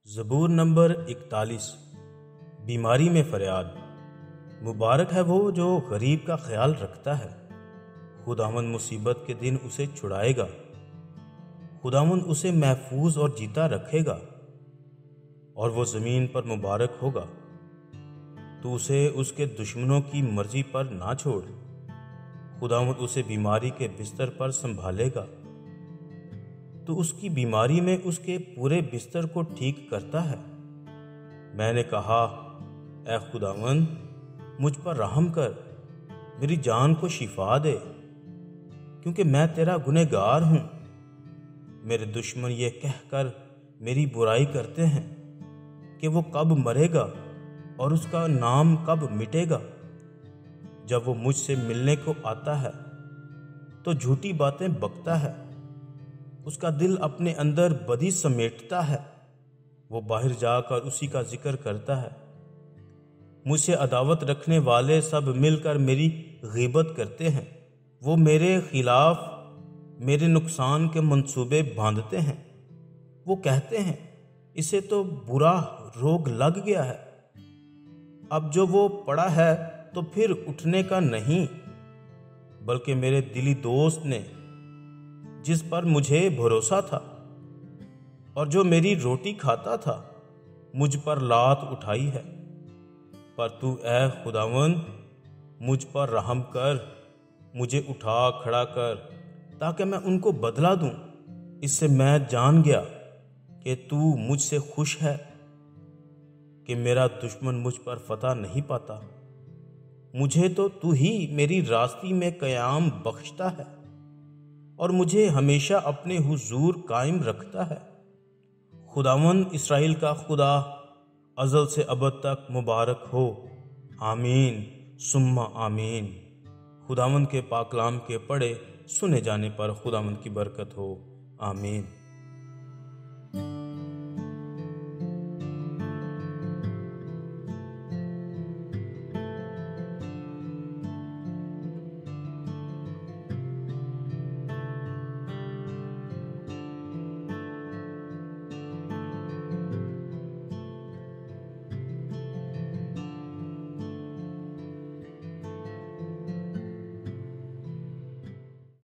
زبور نمبر 41۔ بیماری میں فریاد۔ مبارک ہے وہ جو غریب کا خیال رکھتا ہے، خداوند مصیبت کے دن اسے چھڑائے گا، خداوند اسے محفوظ اور جیتا رکھے گا، اور وہ زمین پر مبارک ہوگا۔ تو اسے اس کے دشمنوں کی مرضی پر نہ چھوڑ، خداوند اسے بیماری کے بستر پر سنبھالے گا۔ تو اس کی بیماری میں اس کے پورے بستر کو ٹھیک کرتا ہے۔ میں نے کہا، اے خداوند مجھ پر رحم کر، میری جان کو شفا دے، کیونکہ میں تیرا گنہگار ہوں۔ میرے دشمن یہ کہہ کر میری برائی کرتے ہیں کہ وہ کب مرے گا اور اس کا نام کب مٹے گا۔ جب وہ مجھ سے ملنے کو آتا ہے تو جھوٹی باتیں بکتا ہے، اس کا دل اپنے اندر بدی سمیٹتا ہے، وہ باہر جا کر اسی کا ذکر کرتا ہے۔ مجھ سے عداوت رکھنے والے سب مل کر میری غیبت کرتے ہیں، وہ میرے خلاف میرے نقصان کے منصوبے باندھتے ہیں۔ وہ کہتے ہیں، اسے تو برا روگ لگ گیا ہے، اب جو وہ پڑا ہے تو پھر اٹھنے کا نہیں۔ بلکہ میرے دلی دوست نے، جس پر مجھے بھروسہ تھا اور جو میری روٹی کھاتا تھا، مجھ پر لات اٹھائی ہے۔ پر تو اے خداوند مجھ پر رحم کر، مجھے اٹھا کھڑا کر، تاکہ میں ان کو بدلہ دوں۔ اس سے میں جان گیا کہ تو مجھ سے خوش ہے، کہ میرا دشمن مجھ پر فتح نہیں پاتا۔ مجھے تو ہی میری راستی میں قیام بخشتا ہے اور مجھے ہمیشہ اپنے حضور قائم رکھتا ہے۔ خداوند اسرائیل کا خدا ازل سے ابد تک مبارک ہو، آمین ثم آمین۔ خداوند کے پاک کلام کے پڑھے سنے جانے پر خداوند کی برکت ہو، آمین۔